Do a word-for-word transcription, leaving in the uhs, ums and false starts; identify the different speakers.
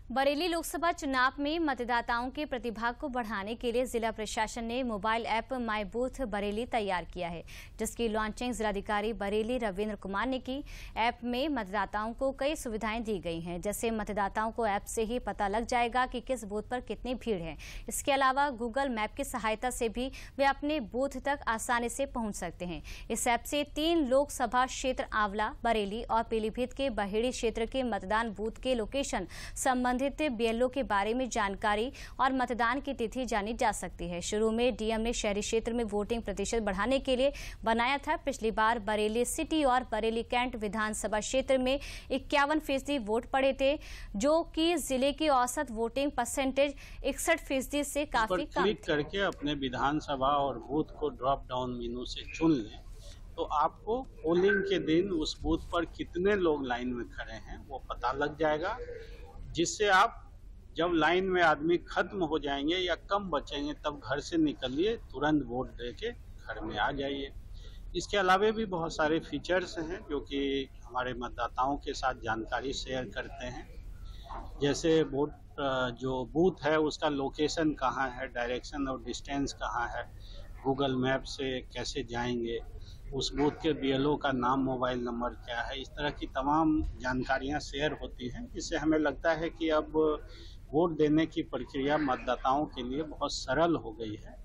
Speaker 1: बरेली लोकसभा चुनाव में मतदाताओं के प्रतिभाग को बढ़ाने के लिए जिला प्रशासन ने mobile app my booth Bareilly तैयार किया है, जिसकी लॉन्चिंग जिलाधिकारी बरेली रविंद्र कुमार ने की। ऐप में मतदाताओं को कई सुविधाएं दी गई हैं, जैसे मतदाताओं को ऐप से ही पता लग जाएगा कि किस बूथ पर कितनी भीड़ है। इसके अलावा गूगल मैप की सहायता से भी वे अपने बूथ तक आसानी से पहुंच सकते हैं। इस ऐप से तीन लोकसभा क्षेत्र आंवला, बरेली और पीलीभीत के बहेड़ी क्षेत्र के मतदान बूथ के लोकेशन संबंधित बीएलओ के बारे में जानकारी और मतदान की तिथि जानी जा सकती है। शुरू में डीएम ने शहरी क्षेत्र में वोटिंग प्रतिशत बढ़ाने के लिए बनाया था। पिछली बार बरेली सिटी और बरेली कैंट विधानसभा क्षेत्र में इक्यावन फीसदी वोट पड़े थे, जो कि जिले की औसत वोटिंग परसेंटेज इकसठ फीसदी से काफी कम।
Speaker 2: क्लिक करके अपने विधानसभा और बूथ को ड्रॉप डाउन मेनू से चुन लें तो आपको पोलिंग के दिन उस बूथ पर कितने लोग लाइन में खड़े हैं वो पता लग जाएगा, जिससे आप जब लाइन में आदमी खत्म हो जाएंगे या कम बचेंगे तब घर से निकलिए, तुरंत वोट देके घर में आ जाइए। इसके अलावा भी बहुत सारे फीचर्स हैं जो कि हमारे मतदाताओं के साथ जानकारी शेयर करते हैं, जैसे वोट जो बूथ है उसका लोकेशन कहाँ है, डायरेक्शन और डिस्टेंस कहाँ है, गूगल मैप से कैसे जाएंगे, उस बूथ के बीएलओ का नाम, मोबाइल नंबर क्या है, इस तरह की तमाम जानकारियां शेयर होती हैं। इससे हमें लगता है कि अब वोट देने की प्रक्रिया मतदाताओं के लिए बहुत सरल हो गई है।